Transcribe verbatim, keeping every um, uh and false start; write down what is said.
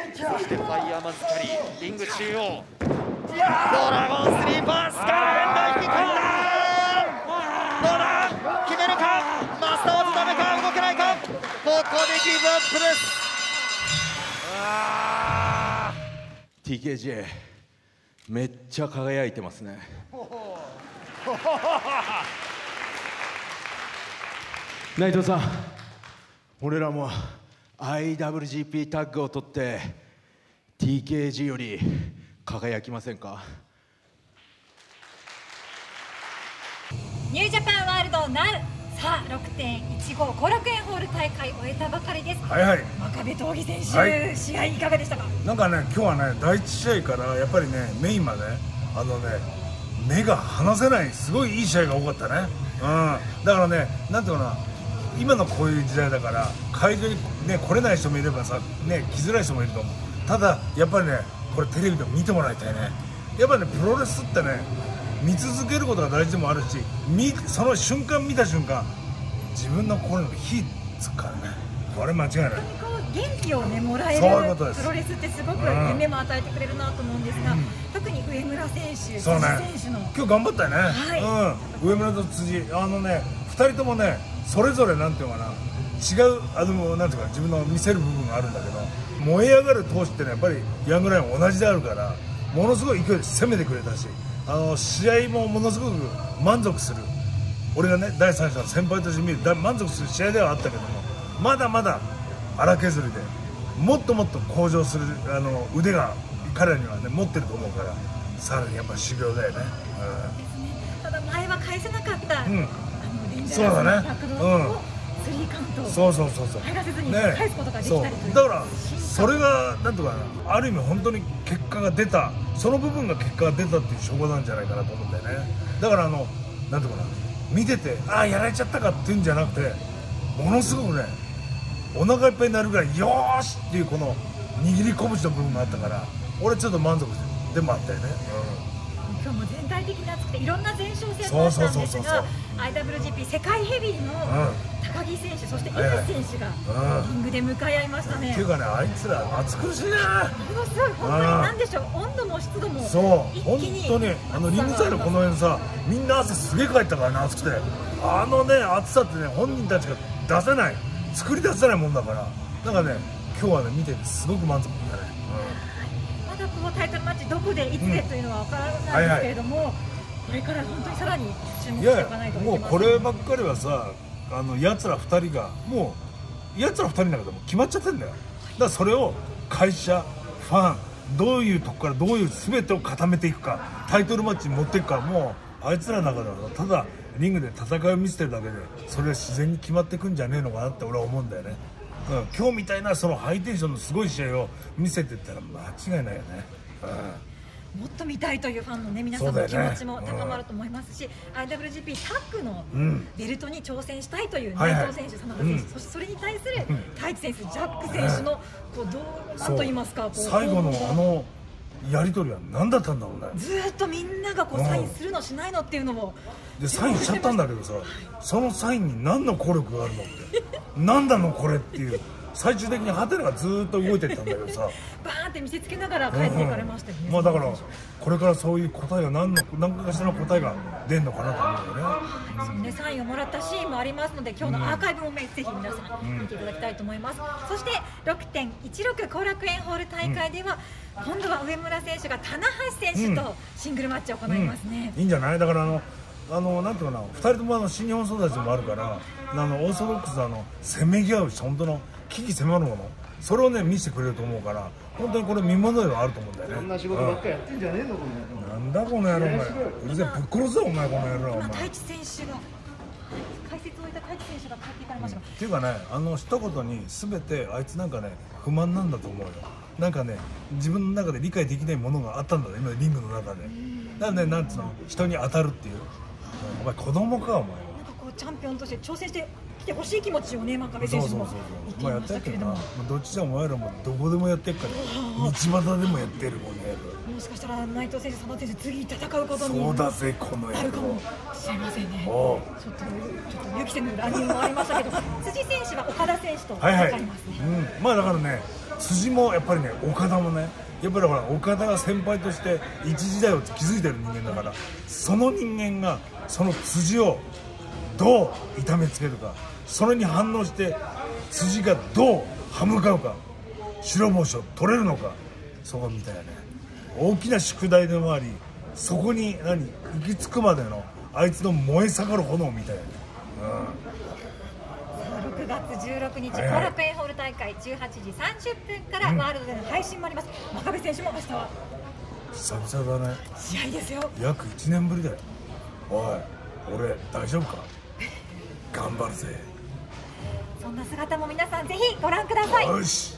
そしてファイヤーマンズキャリー、リング中央、ドラゴンスリーパースから連打引き込んだ。どうだ、決めるか、マスターズダメか、動けないか、ここでギブアップです。 あ ティーケージェー めっちゃ輝いてますね。内藤さん、俺らも アイダブリュージーピー タッグを取って ティーケージー より輝きませんか？ ニュージャパンワールドナウ、さあ ろくてんいちご 後楽園ホール大会終えたばかりです。 はいはい、 真壁闘技選手、 はい、 試合いかがでしたか？ なんかね、今日はね、だいいち試合からやっぱりね、メインまであのね、目が離せない、すごいいい試合が多かったね。うん、だからね、なんていうかな、今のこういう時代だから会場に、ね、来れない人もいればさ、ね、来づらい人もいると思う。ただやっぱりね、これテレビでも見てもらいたいね。やっぱりね、プロレスってね、見続けることが大事でもあるし、見その瞬間見た瞬間自分の心に火つくからね、これ間違いない。 元気をねもらえるプロレスってすごく夢も与えてくれるなと思うんですが、うん、特に上村選手、 そうね、 辻選手の今日頑張ったよね。はい、うん、上村と辻、あのね、ふたりともね、それぞれなんていうのかな、違う、あのなんていうか、自分の見せる部分があるんだけど、燃え上がる闘志ってね、やっぱりヤングライオン同じであるから、ものすごい勢いで攻めてくれたし、あの試合もものすごく満足する、俺がね、だいさん者の先輩として見る満足する試合ではあったけども、まだまだ荒削りでもっともっと向上するあの腕が彼らにはね持ってると思うから、さらにやっぱり修行だよね。 うん、ただ前は返せなかった、うん、あのデンジャラスな角度をスリーカウント、そうそうそうそう、入らせずに返すことができたりという、 だからそれがなんとかな、ある意味本当に結果が出た、その部分が結果が出たっていう証拠なんじゃないかなと思うんだよね。だからあのなんとかな、見ててああやられちゃったかっていうんじゃなくて、ものすごくね、お腹いっぱいになるぐらいよーしっていうこの握り拳の部分があったから、俺ちょっと満足でもあったよね。 うん、今日も全体的に熱くていろんな前哨戦だったんですが、 アイダブリュージーピー 世界ヘビーの高木選手、そして井口選手がリングで向かい合いましたね。 っていうかね、あいつら暑苦しいね。 ものすごい、本当に何でしょう、温度も湿度もそう本当に、あのリングサイドこの辺さ、みんな汗すげえかいたからね、暑くて、あのね暑さってね、本人たちが出せない、作り出せないもんだから、なんかね、今日はね見ててすごく満足だね。 うん、まだこのタイトルマッチどこでいつでというのは分からないんですけれども、うん、はいはい、これから本当にさらに注目していかないといけません。いや、 もうこればっかりはさ、あのやつらふたりがもうやつらふたりの中でも決まっちゃってるんだよ。だからそれを会社、ファン、どういうとこからどういう全てを固めていくか、タイトルマッチに持っていくか、もうあいつらの中ではただリングで戦いを見せてるだけで、それは自然に決まっていくんじゃねえのかなって俺は思うんだよね。うん、今日みたいなそのハイテンションのすごい試合を見せていったら間違いないよね。 うん、もっと見たいというファンの、ね、皆さんの気持ちも高まると思いますし、ね、うん、アイダブリュージーピー タッグのベルトに挑戦したいという内藤選手、真田選手、そしてそれに対する太一選手、ジャック選手のこうどうなんと言いますか、こう最後のあのやり取りは何だったんだろうね。 ずっとみんながこうサインするのしないのっていうのもでサインしちゃったんだけどさ、そのサインに何の効力があるのって何だのこれっていう、最終的にハテナがずっと動いてったんだけどさ、 バーンって見せつけながら帰っていかれましたよね。 うん、まあだからこれからそういう答えが何の何かしらの答えが出るのかなと思うよね。 うん、そのね、サインをもらったシーンもありますので、今日のアーカイブも、ね、ぜひ皆さん見ていただきたいと思います。うん、そして ろくてんいちろく 後楽園ホール大会では、うん、今度は上村選手が棚橋選手とシングルマッチを行いますね。 うん、いいんじゃない。だからあのあのなんていうかな、ふたりともあの新日本育ちもあるから、あのオーソドックスのあのせめぎ合う本当の危機迫るもの、それをね見せてくれると思うから、本当にこれ見ものではあると思うんだよね。 こんな仕事ばっかりやってんじゃねえの、このなんだこの野郎、お前うるせえ、ぶっ殺すぞお前、この野郎。 今太一選手が解説を終えた太一選手が帰っていかれました、うん、 っていうかね、あの一言に全てあいつなんかね不満なんだと思うよ。なんかね、自分の中で理解できないものがあったんだね、今リングの中で。だからね、なんつうの、人に当たるっていう、お前子供かお前は。なんかこうチャンピオンとして挑戦して来てほしい気持ちをね、真壁選手も言っていましたけれども、 どっちでもお前らもどこでもやってるから、道端でもやってるもんね。 もしかしたら内藤選手、真田選手、次戦うことにそうだぜこのなるかもしれませんね。ちょっとちょっと予期せぬ乱入もありましたけど、辻選手は岡田選手と戦いますね。 はいはい、うん、まあだからね、 辻もやっぱりね、岡田もね、やっぱりほら岡田が先輩として一時代を築いてる人間だから、その人間がその辻をどう痛めつけるか、それに反応して辻がどう歯向かうか、白星を取れるのか、そこみたいなね、大きな宿題でもあり、そこに何行き着くまでのあいつの燃え盛る炎みたいなね、 ろくがつじゅうろくにち、後はいはい楽園ホール大会じゅうはちじさんじゅっぷんからワールドでの配信もあります。真壁選手も明日は久々だね、 試合ですよ。 約いちねんぶりだよ。おい、俺大丈夫か頑張るぜ。 そんな姿も皆さんぜひご覧ください。 よし。